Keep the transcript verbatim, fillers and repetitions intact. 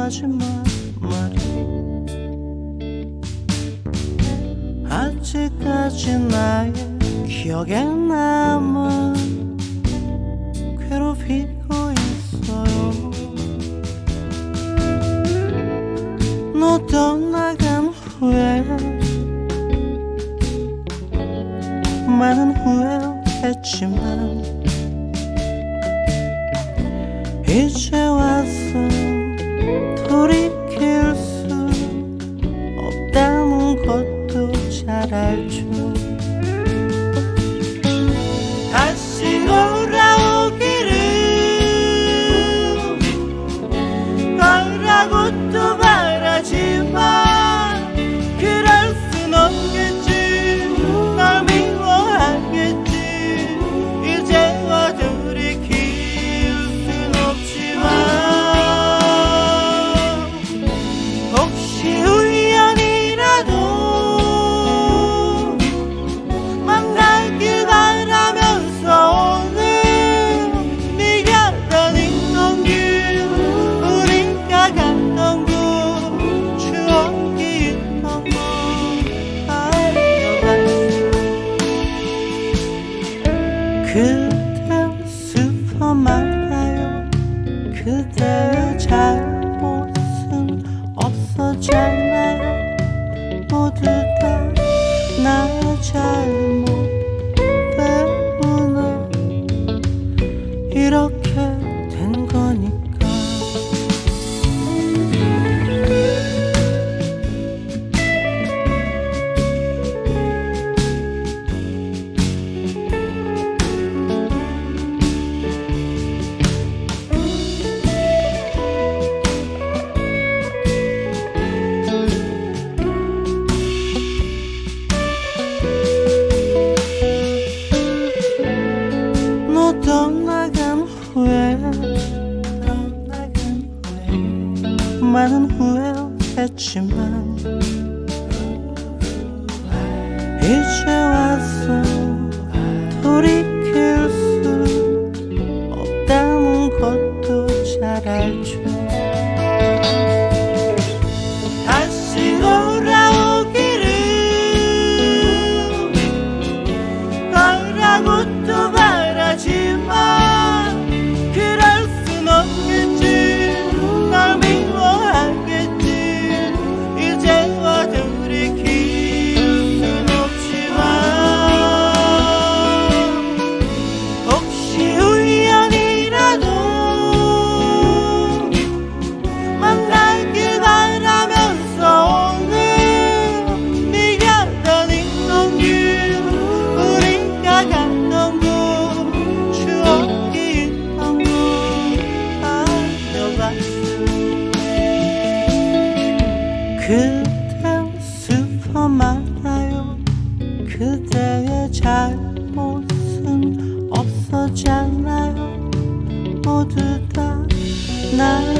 하지만 말이야, 아직까지 나의 기억에 남은 괴롭히고 있어요. 너 떠나간 후에 많은 후회했지만 이제 와서 돌이킬 수 없다는 것도 잘 알죠. 다시 돌아오기를 바라고 또 바라지만 그럴 순 없겠지. 널 미워하겠지. 이제와 돌이킬 순 없지만 혹시 우연이라도 만나길 바라면서 오늘 네가 다니던 길, 우리가 갔던 곳, 추억이 있던 곳 그대 슬퍼 말아요. 그대의 잘못은 없었잖아요. 모두 다 나의 잘못 때문에 이렇게 된 거니까. 너 떠나간 후에 많은 후회했지만 이제 와서 돌이킬 수 없다는 것도 잘 알죠. 다시 돌아오기를 바라고 또 바라지만 그럴 순 없겠지. 널 미워하겠지. 이제와 돌이킬 순 없지만 혹시 우연이라도 만나길 바라면서 오늘 네가 다니던 길, 우리가 갔던 곳, 추억이 있던 곳 달려갔어. 그대 슬퍼 말아요. 그대의 잘못은 없었잖아요. 모두 다 나